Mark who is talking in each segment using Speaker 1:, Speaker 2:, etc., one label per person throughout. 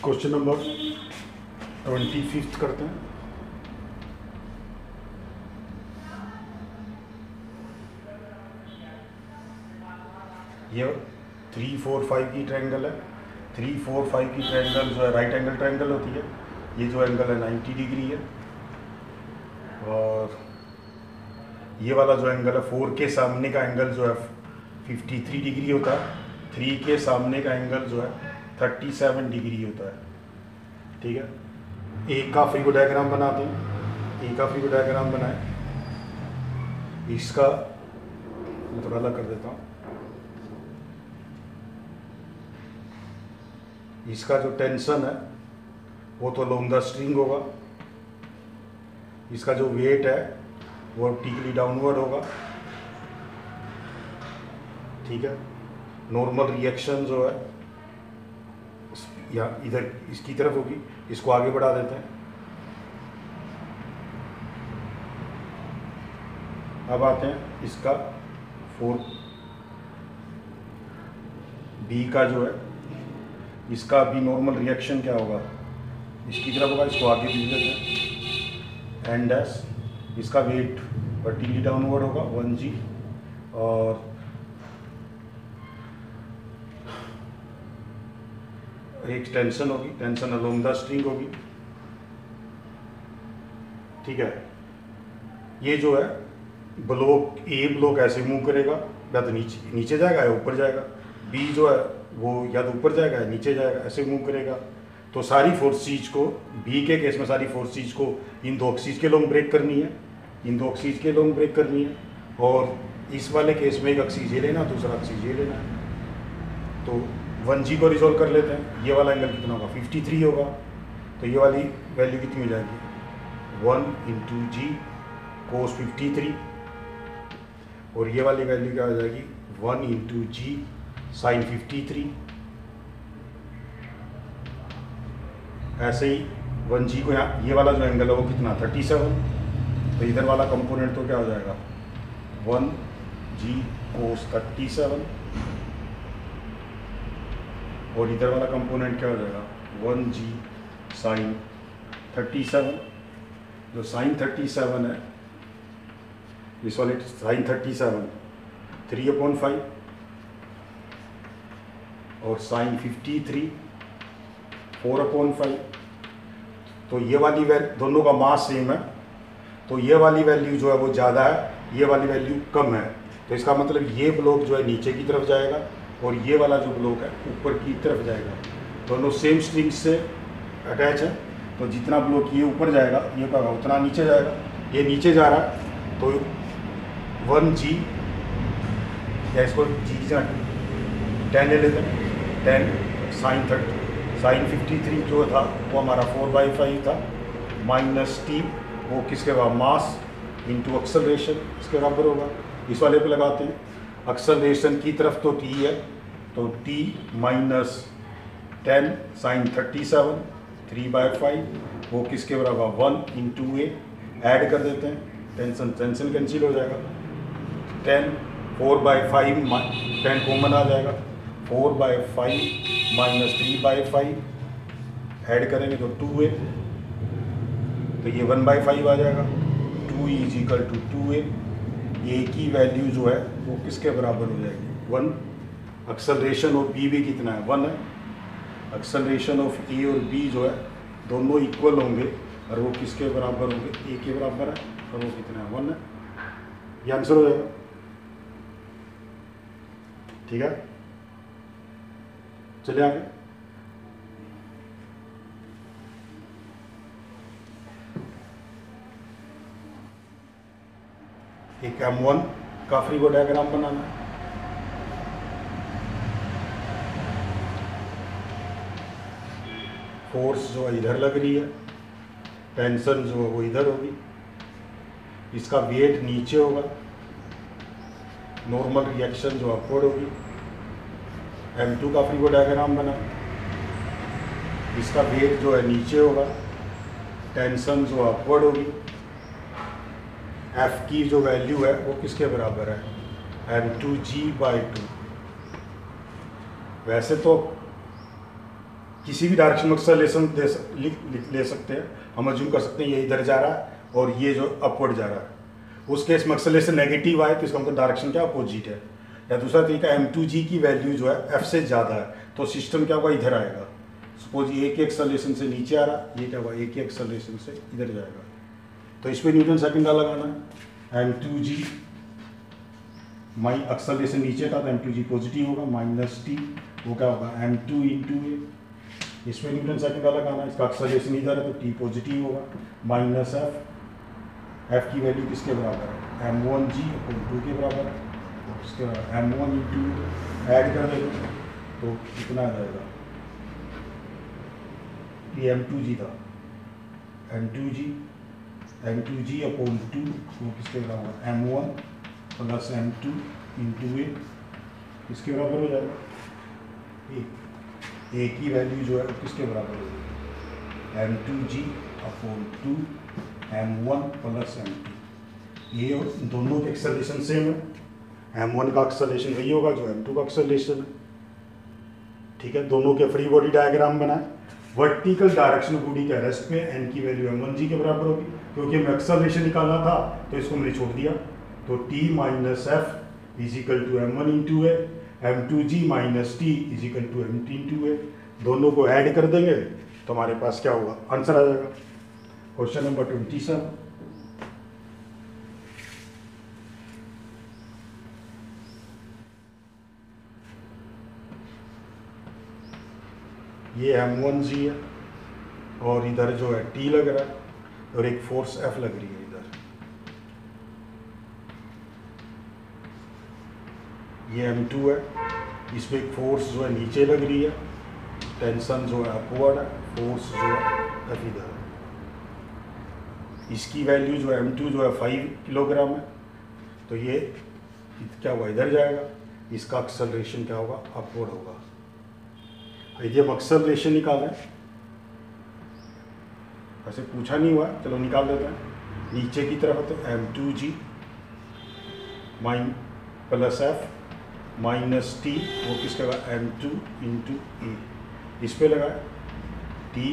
Speaker 1: Question number 25 करते हैं। ये 3, 4, 5 की ट्रायंगल है। 3, 4, 5 की ट्रायंगल जो है राइट एंगल ट्रायंगल होती है। ये जो एंगल है 90 डिग्री है, और ये वाला जो एंगल है 4 के सामने का एंगल जो है 53 डिग्री होता है। 3 के सामने का एंगल जो है 37 डिग्री होता है। ठीक है, एक का फ्री डायग्राम बनाते हैं। एक का फ्री डायग्राम बनाए, इसका मैं थोड़ा अलग कर देता हूँ। इसका जो टेंशन है वो तो अलोंग द स्ट्रिंग होगा। इसका जो वेट है वो वर्टिकली डाउनवर्ड होगा। ठीक है, नॉर्मल रिएक्शन जो है या इधर इसकी तरफ होगी। इसको आगे बढ़ा देते हैं। अब आते हैं इसका 4 बी का जो है, इसका भी नॉर्मल रिएक्शन क्या होगा, इसकी तरफ होगा। इसको आगे भेज देते हैं। एंड एस इसका वेट वर्टिकली डाउनवर्ड होगा 1g, और एक टेंशन होगी, टेंशन अलोंग द स्ट्रिंग होगी। ठीक है, ये जो है ब्लॉक ए ब्लॉक ऐसे मूव करेगा, या तो नीचे जाएगा या ऊपर जाएगा। बी जो है वो या तो ऊपर जाएगा या नीचे जाएगा, ऐसे मूव करेगा। तो सारी फोर्सेज को, बी के केस में सारी फोर्सेज को इन दो एक्सिस के लॉन्ग ब्रेक करनी है, इन दो एक्सिस के लॉन्ग ब्रेक करनी है। और इस वाले केस में एक एक्सिस ये लेना, दूसरा एक्सिस ये लेना है। तो 1g को रिजोल्व कर लेते हैं। ये वाला एंगल कितना होगा, 53 होगा। तो ये वाली वैल्यू कितनी हो जाएगी, 1 × g cos 53, और ये वाली वैल्यू क्या हो जाएगी, 1 × g sin 53। ऐसे ही 1g को यहाँ, ये वाला जो एंगल है वो कितना, 37। तो इधर वाला कंपोनेंट तो क्या हो जाएगा, 1g cos 37, और इधर वाला कंपोनेंट क्या हो जाएगा, 1g sin 37। जो sin 37 है, इस वाले sin 37 3/5, और sin 53 4/5। तो ये वाली दोनों का मास सेम है, तो ये वाली वैल्यू जो है वो ज़्यादा है, ये वाली वैल्यू कम है। तो इसका मतलब ये ब्लॉक जो है नीचे की तरफ जाएगा, और ये वाला जो ब्लॉक है ऊपर की तरफ जाएगा। दोनों सेम स्ट्रिंग से अटैच है, तो जितना ब्लॉक ये ऊपर जाएगा ये क्या होगा, उतना नीचे जाएगा। ये नीचे जा रहा है तो 1g, या इसको g की जगह 10 ले लेते हैं। 10 sin 53 जो था वो हमारा 4/5 था, माइनस t, वो किसके बाद मास इंटू एक्सेलरेशन, इसके बराबर होगा। इस वाले पे लगाते हैं। एक्सेलरेशन की तरफ तो t है, तो t माइनस 10 sin 37 3/5, वो किसके बराबर 1 × a, ऐड कर देते हैं। टेंशन कैंसिल हो जाएगा। 10 4/5 10 कॉमन आ जाएगा, 4/5 माइनस 3/5, ऐड करेंगे तो 2a, तो ये 1/5 आ जाएगा। 2 = 2a। ए की वैल्यू जो है वो किसके बराबर हो जाएगी, 1। एक्सेलरेशन ऑफ बी भी कितना है, 1 है। एक्सेलरेशन ऑफ ए और बी जो है दोनों इक्वल होंगे, और वो किसके बराबर होंगे, ए के बराबर है, और वो कितना है, 1 है। ये आंसर हो जाएगा। ठीक है, चलिए आगे। एक M1 का फ्री बॉडी डायग्राम बनाना है। फोर्स जो है इधर लग रही है, टेंशन जो है वो इधर होगी। इसका वेट नीचे होगा, नॉर्मल रिएक्शन जो अपवर्ड होगी। M2 का फ्री बॉडी डायग्राम बना, इसका वेट जो है नीचे होगा, टेंशन जो अपवर्ड होगी। F की जो वैल्यू है वो किसके बराबर है, m2g/2। वैसे तो किसी भी डायरेक्शन में एक्सेलरेशन ले सकते हैं। हम अज्यूम कर सकते हैं ये इधर जा रहा है और ये जो अपवर्ड जा रहा है, उस केस में एक्सेलरेशन नेगेटिव आए तो इसका मतलब डायरेक्शन क्या अपोजिट है। या दूसरा तरीका m2g की वैल्यू जो है f से ज़्यादा है तो सिस्टम क्या होगा, इधर आएगा। सपोज एक एक्सेलरेशन से नीचे आ रहा है, ये क्या होगा, एक ही एक्सेलरेशन से इधर जाएगा। तो इस पर न्यूटन सेकंड का लगाना है। m2g माई एक्सेलरेशन नीचे था तो m2g पॉजिटिव होगा, माइनस t वो क्या होगा m2 इंटू ए। इसमें न्यूटन सेकंड का लगाना है, इसका एक्सेलरेशन इधर है तो t पॉजिटिव होगा, माइनस f की वैल्यू किसके बराबर है, m1g अपॉन 2 के बराबर है। इसके बाद m1 इंटू ऐड कर देंगे तो कितना आ जाएगा, ये m2g था, m2g अपॉन 2 वो किसके बराबर है, m1 प्लस m2 इंटू ए, किसके बराबर हो जाएगा, ए की वैल्यू जो है किसके बराबर हो जाएगी, m2g upon 2 m1 plus m2। ये दोनों के एक्सेलरेशन सेम है, m1 का एक्सेलरेशन वही होगा जो m2 का एक्सेलरेशन है। ठीक है, दोनों के फ्री बॉडी डायग्राम बनाए। वर्टिकल डायरेक्शन बॉडी के रेस्ट पे n की वैल्यू m1g के बराबर होगी, क्योंकि हमें एक्सेलरेशन निकालना था तो इसको मैंने छोड़ दिया। तो t minus F is equal to m1 into A, m2g minus t is equal to m2 into A. दोनों को ऐड कर देंगे तो हमारे पास क्या होगा, आंसर आ जाएगा। क्वेश्चन नंबर 27, ये m1g है और इधर जो है t लग रहा है और एक फोर्स f लग रही है इधर। ये m2 है, इस पर एक फोर्स जो है नीचे लग रही है, टेंशन जो है अपवर्ड है, फोर्स जो है f इधर है। इसकी वैल्यू जो है m2 जो है 5 किलोग्राम है, तो ये क्या होगा, इधर जाएगा। इसका एक्सेलरेशन क्या होगा, अपवर्ड होगा। यदि हम एक्सेलरेशन निकालें, वैसे पूछा नहीं हुआ, चलो निकाल देते हैं। नीचे की तरफ तो m2g plus F minus T वो किसका होगा, m2 इंटू ए। इस पे लगा t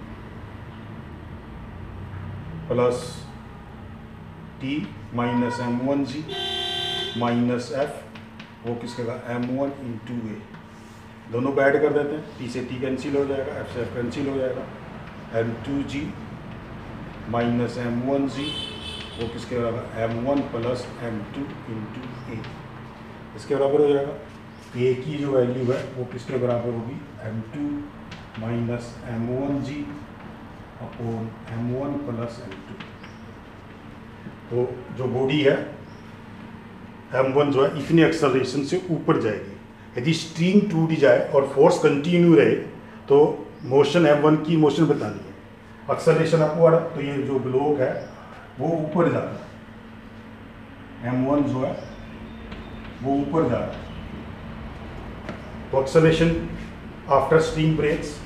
Speaker 1: plus t minus m1g minus F वो किसका होगा, m1 इंटू ए। दोनों को ऐड कर देते हैं, t से t कैंसिल हो जाएगा, f से f कैंसिल हो जाएगा। m2g माइनस m1g वो किसके बराबर, m1 प्लस m2 इंटू ए। इसके बराबर हो जाएगा। a की जो वैल्यू है वो किसके बराबर होगी, m2 minus m1g upon m1 plus m2। तो जो बॉडी है m1 जो है इतनी एक्सेलरेशन से ऊपर जाएगी। यदि स्ट्रिंग टूट जाए और फोर्स कंटिन्यू रहे तो मोशन m1 की मोशन बतानी है। एक्सेलरेशन अपवर्ड, तो ये जो ब्लॉक है वो ऊपर जा रहा है, m1 जो है वो ऊपर जा रहा है। तो acceleration after string breaks,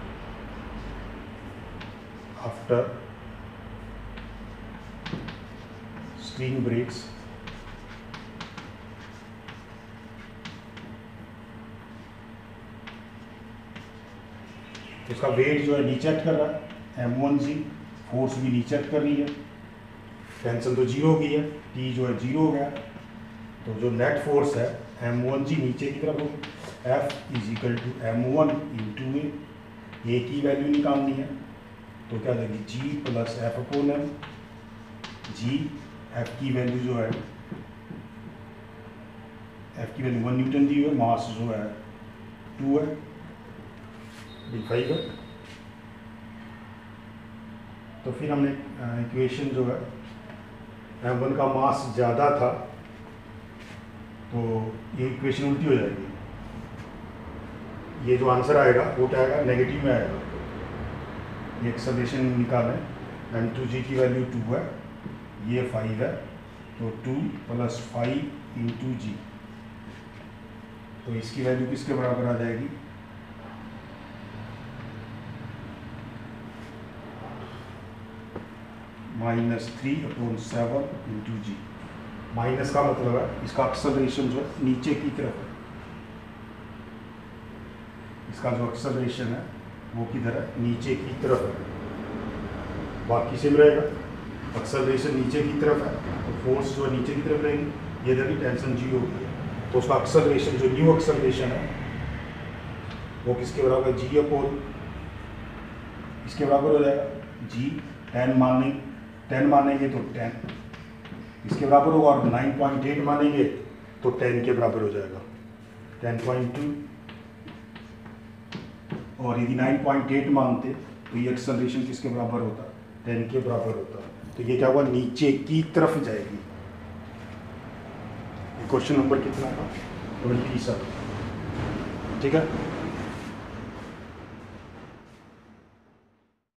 Speaker 1: after string breaks इसका वेट जो है नीचे एक्ट कर रहा है, m1g फोर्स भी नीचे एक्ट कर रही है, टेंशन तो जीरो हो गई है, t जो है जीरो हो गया। तो जो नेट फोर्स है m1g नीचे की तरफ होगी, f is equal to m1 into A की वैल्यू निकालनी है तो क्या देगी, g plus F upon M. g f की वैल्यू जो है, f की वैल्यू 1 न्यूटन दी हुई है, मास जो है 2 है, 5 है। तो फिर हमने इक्वेशन जो है m1 का मास ज़्यादा था तो ये इक्वेशन उल्टी हो जाएगी। ये जो आंसर आएगा वो क्या आएगा, नेगेटिव में आएगा। ये एक्सेलरेशन निकालें, m2g की वैल्यू 2 है, ये 5 है, तो 2 प्लस 5 इंटू जी, तो इसकी वैल्यू किसके बराबर आ जाएगी, -3 अपॉन 7 इंटू जी। माइनस का मतलब है इसका एक्सेलरेशन जो है नीचे की तरफ है, इसका जो एक्सेलरेशन है वो किधर है, नीचे की तरफ है, बाकी सेम रहेगा। एक्सेलरेशन नीचे की तरफ है तो फोर्स जो है नीचे की तरफ रहेगी, ये देखिए टेंशन जी होगी है, तो उसका एक्सेलरेशन जो न्यू एक्सेलरेशन है वो किसके बराबर है, जी अपॉन इसके बराबर हो जाएगा जी 10 मानेंगे तो 10 इसके बराबर होगा, और 9.8 मानेंगे तो 10 के बराबर हो जाएगा 10.2, और यदि 9.8 मानते तो ये एक्सेलरेशन किसके बराबर होता, 10 के बराबर होता। तो ये क्या हुआ, नीचे की तरफ जाएगी। क्वेश्चन नंबर कितना था, 27, ठीक है।